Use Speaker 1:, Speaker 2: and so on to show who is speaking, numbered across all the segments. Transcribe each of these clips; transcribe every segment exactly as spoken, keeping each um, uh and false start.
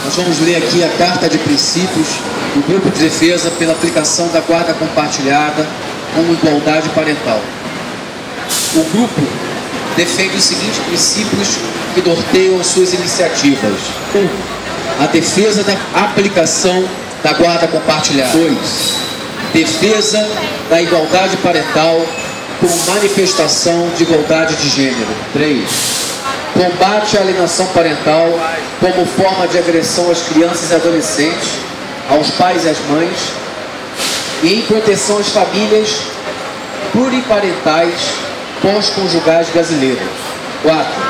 Speaker 1: Nós vamos ler aqui a Carta de Princípios do Grupo de Defesa pela aplicação da guarda compartilhada com igualdade parental. O grupo defende os seguintes princípios que norteiam suas iniciativas. um. A defesa da aplicação da guarda compartilhada. dois. Defesa da igualdade parental como manifestação de igualdade de gênero. três. Combate à alienação parental como forma de agressão às crianças e adolescentes, aos pais e às mães, e em proteção às famílias pluriparentais pós-conjugais brasileiras. quatro.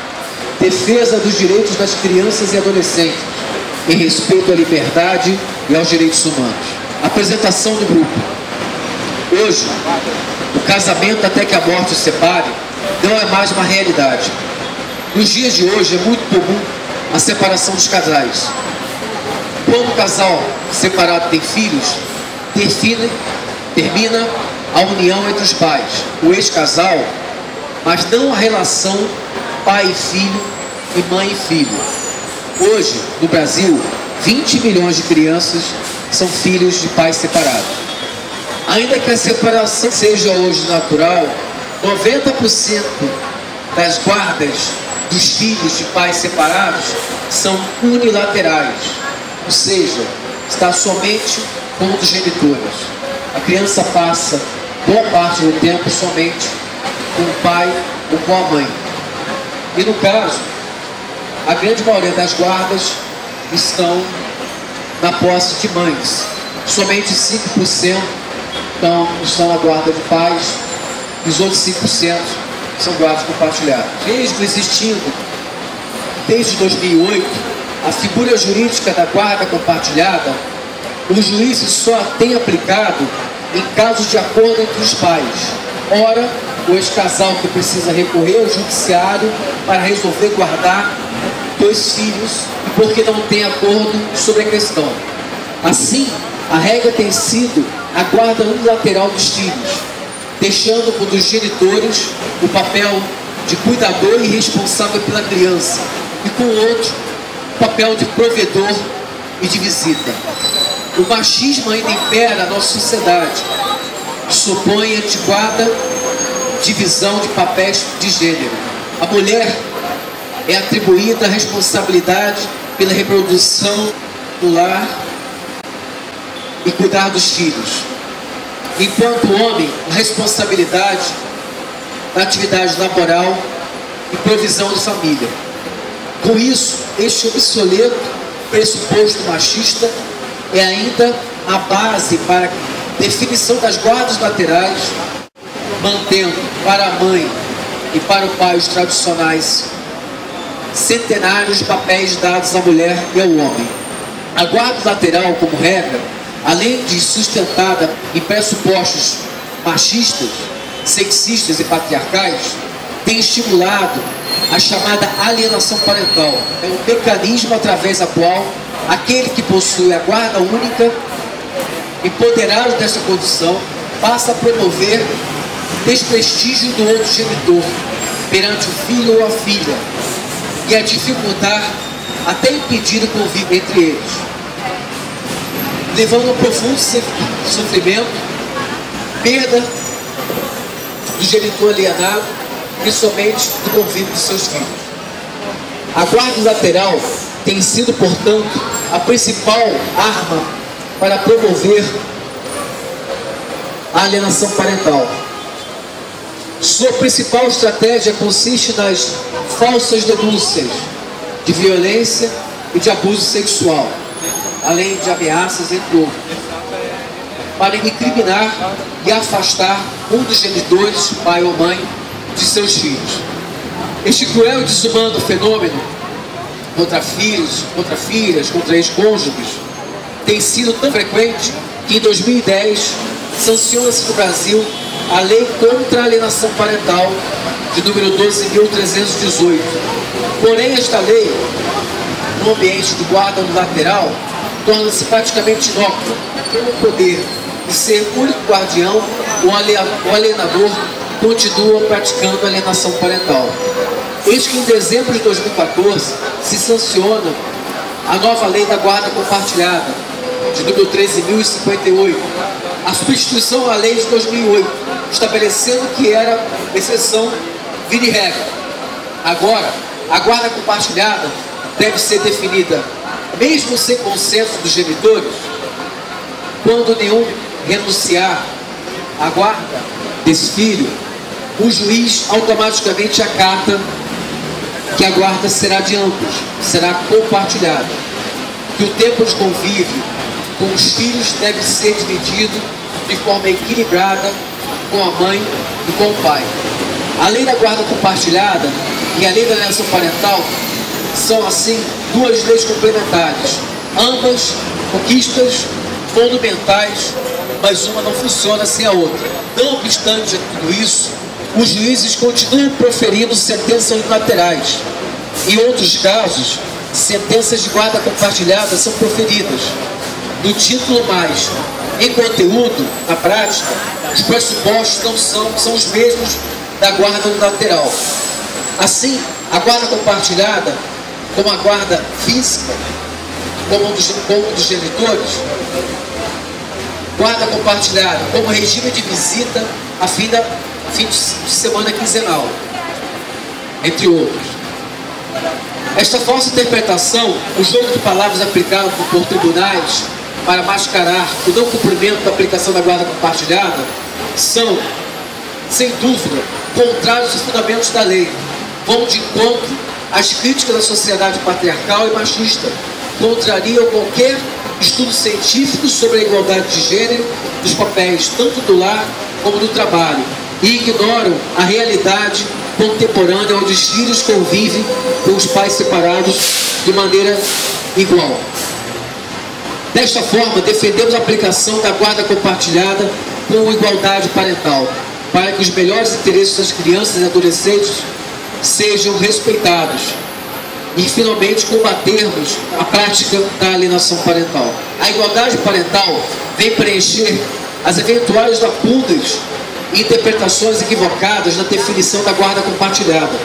Speaker 1: Defesa dos direitos das crianças e adolescentes, em respeito à liberdade e aos direitos humanos. Apresentação do grupo. Hoje, o casamento até que a morte os separe não é mais uma realidade. Nos dias de hoje é muito comum a separação dos casais. Quando o casal separado tem filhos, define, termina a união entre os pais, o ex-casal, mas não a relação pai e filho e mãe e filho. Hoje, no Brasil, vinte milhões de crianças são filhos de pais separados. Ainda que a separação seja hoje natural, noventa por cento das guardas dos filhos de pais separados são unilaterais, ou seja, está somente com um dos genitores. A criança passa boa parte do tempo somente com o pai ou com a mãe. E no caso, a grande maioria das guardas estão na posse de mães. Somente cinco por cento estão, estão na guarda de pais, e os outros cinco por cento são guardas compartilhadas. Mesmo existindo, desde dois mil e oito, a figura jurídica da guarda compartilhada, os juízes só a têm aplicado em casos de acordo entre os pais. Ora, o ex-casal que precisa recorrer ao judiciário para resolver guardar dois filhos e porque não tem acordo sobre a questão. Assim, a regra tem sido a guarda unilateral dos filhos, deixando para os genitores o papel de cuidador e responsável pela criança, e com o outro, o papel de provedor e de visita. O machismo ainda impera na nossa sociedade, que supõe a antiquada divisão de papéis de gênero. A mulher é atribuída a responsabilidade pela reprodução do lar e cuidar dos filhos, enquanto o homem, a responsabilidade da atividade laboral e provisão de família. Com isso, este obsoleto pressuposto machista é ainda a base para a definição das guardas laterais, mantendo para a mãe e para o pai os tradicionais centenários de papéis dados à mulher e ao homem. A guarda lateral, como regra, além de sustentada em pressupostos machistas, sexistas e patriarcais, tem estimulado a chamada alienação parental. É um mecanismo através do qual aquele que possui a guarda única, empoderado dessa condição, passa a promover desprestígio do outro genitor perante o filho ou a filha e a dificultar, até impedir o convívio entre eles, levando a um profundo sofrimento, perda do genitor alienado, principalmente do convívio de seus filhos. A guarda lateral tem sido, portanto, a principal arma para promover a alienação parental. Sua principal estratégia consiste nas falsas denúncias de violência e de abuso sexual, além de ameaças, entre outros, para incriminar e afastar um dos genitores, pai ou mãe, de seus filhos. Este cruel e desumano fenômeno contra filhos, contra filhas, contra ex-cônjuges, tem sido tão frequente que em dois mil e dez sanciona-se no Brasil a Lei contra a Alienação Parental de número doze mil trezentos e dezoito. Porém, esta lei, no ambiente de guarda unilateral, torna-se praticamente inócua, pelo poder de ser único guardião, o alienador continua praticando alienação parental. Eis que em dezembro de dois mil e quatorze se sanciona a nova lei da guarda compartilhada, de número treze mil e cinquenta e oito, a substituição à lei de dois mil e oito, estabelecendo que era exceção, vira e regra. Agora, a guarda compartilhada deve ser definida, mesmo sem consenso dos genitores, quando nenhum renunciar à guarda desse filho, o juiz automaticamente acata que a guarda será de ambos, será compartilhada, que o tempo de convívio com os filhos deve ser dividido de forma equilibrada com a mãe e com o pai. A lei da guarda compartilhada e a lei da alienação parental são, assim, duas leis complementares, ambas conquistas monumentais, mas uma não funciona sem a outra. Não obstante tudo isso, os juízes continuam proferindo sentenças unilaterais. Em outros casos, sentenças de guarda compartilhada são proferidas no título, mas em conteúdo, na prática, os pressupostos não são, são os mesmos da guarda unilateral. Assim, a guarda compartilhada, como a guarda física, como dos, como dos genitores, guarda compartilhada como regime de visita a fim, da, fim de semana quinzenal, entre outros. Esta falsa interpretação, o jogo de palavras aplicado por tribunais para mascarar o não cumprimento da aplicação da guarda compartilhada, são, sem dúvida, contrários aos fundamentos da lei, vão de encontro às críticas da sociedade patriarcal e machista, contrariam qualquer estudo científico sobre a igualdade de gênero dos papéis tanto do lar como do trabalho, e ignoram a realidade contemporânea onde os filhos convivem com os pais separados de maneira igual. Desta forma, defendemos a aplicação da guarda compartilhada com igualdade parental, para que os melhores interesses das crianças e adolescentes sejam respeitados e, finalmente, combatermos a prática da alienação parental. A igualdade parental vem preencher as eventuais lacunas e interpretações equivocadas na definição da guarda compartilhada.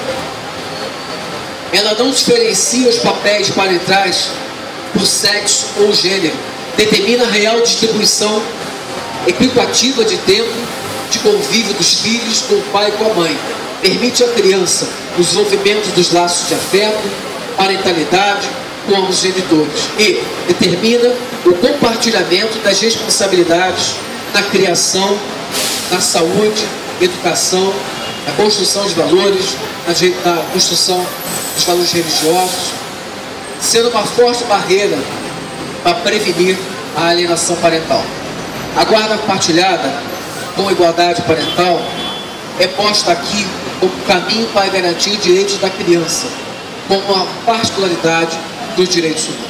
Speaker 1: Ela não diferencia os papéis parentais por sexo ou gênero, determina a real distribuição equitativa de tempo de convívio dos filhos com o pai e com a mãe, permite à criança o desenvolvimento dos laços de afeto, parentalidade com os genitores e determina o compartilhamento das responsabilidades na criação, na saúde, educação, na construção de valores, na construção dos valores religiosos, sendo uma forte barreira para prevenir a alienação parental. A guarda compartilhada com igualdade parental é posta aqui como caminho para garantir os direitos da criança, como uma particularidade dos direitos humanos.